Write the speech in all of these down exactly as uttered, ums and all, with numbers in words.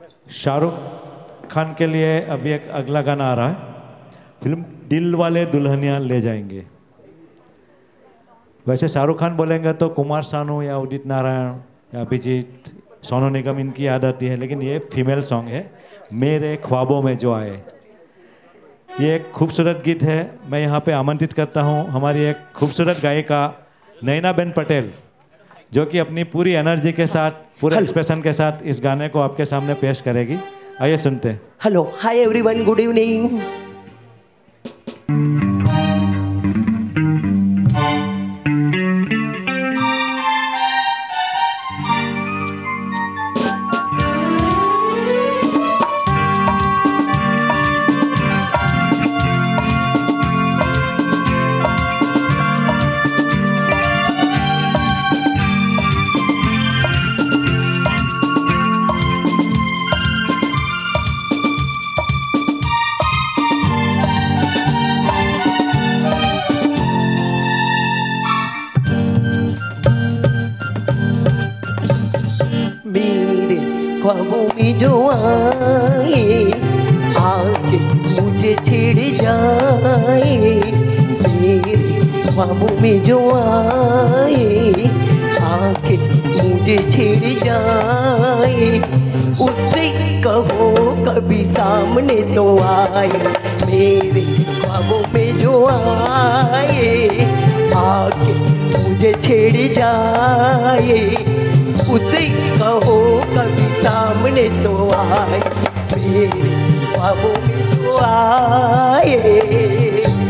शाहरुख खान के लिए अभी एक अगला गाना आ रहा है, फिल्म दिल वाले दुल्हनिया ले जाएंगे। वैसे शाहरुख खान बोलेंगे तो कुमार सानू या उदित नारायण या अभिजीत, सोनू निगम इनकी याद आती है, लेकिन ये फीमेल सॉन्ग है, मेरे ख्वाबों में जो आए। ये एक खूबसूरत गीत है। मैं यहाँ पे आमंत्रित करता हूँ हमारी एक खूबसूरत गायिका नैनाबेन पटेल, जो कि अपनी पूरी एनर्जी के साथ, पूरे एक्सप्रेशन के साथ इस गाने को आपके सामने पेश करेगी। आइए सुनते हैं। Hello, hi everyone, good evening. ख्वाबों में जो आए आके मुझे छेड़ जाए, मेरे ख्वाबों में जो आए आके मुझे छेड़ जाए, उससे कहो कभी सामने तो आए। मेरे ख्वाबों में जो आए आके मुझे छेड़ जाए, उसे कहो कभी सामने तो आए, मेरे ख्वाबों में तो आए।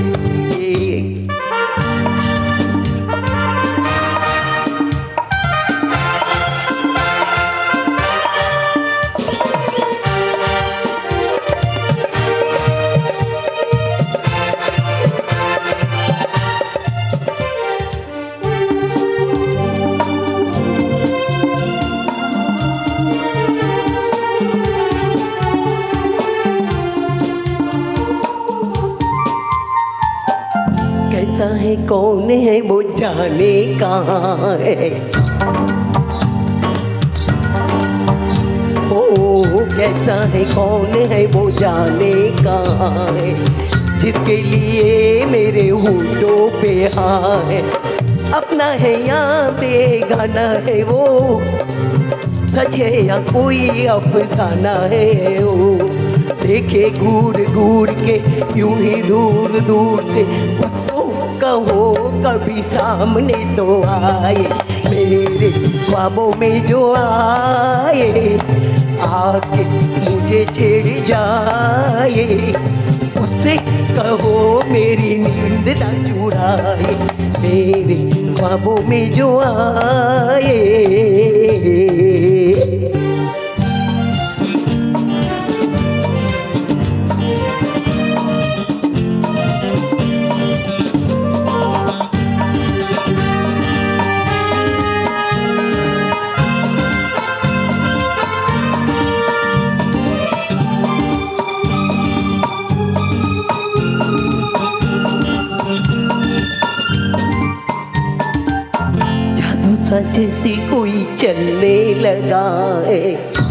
कैसा है, कौन है, वो जाने कहाँ है। ओ कैसा है, कौन है, वो जाने कहाँ है, जिसके लिए मेरे होठों पे हाँ है। अपना है या बेगाना है वो, सच है या कोई अफसाना है वो, देखे घूर घूर के यूं ही दूर दूर से, उसको कहो कभी सामने तो आए। मेरे ख्वाबों में जो आए आके मुझे छेड़ जाए, उससे कहो मेरी नींद ना चुराए। मेरे ख्वाबों में जो आए। जैसे कोई चलने लगा है,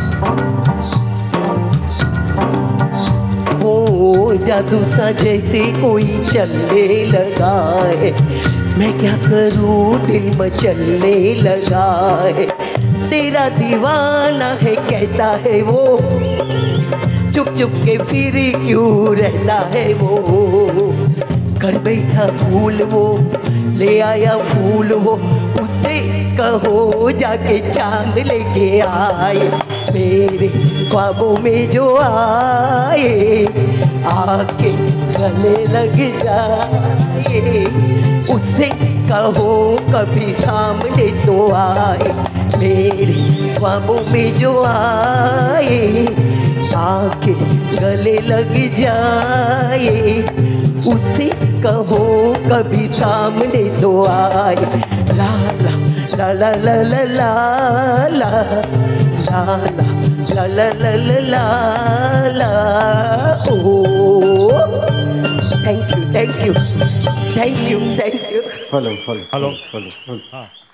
वो जादू सा जैसे कोई चलने लगा है, मैं क्या करूँ दिल मचलने लगा है। तेरा दीवाना है कहता है वो, चुप चुप के फिर क्यों रहता है वो, घर बैठा फूल वो ले आया फूल वो, उससे कहो जाके चांद लेके आए। मेरे ख्वाबों में जो आए आके गले लग जाए, उससे कहो कभी सामने तो आए। मेरे ख्वाबों में जो आए आके गले लग जाए, उससे कहो कभी सामने तो आए। ला ला ला ला ला ला ला ला ला ला ला ला ला ला। Oh thank you thank you thank you thank you. Follow follow follow follow. हाँ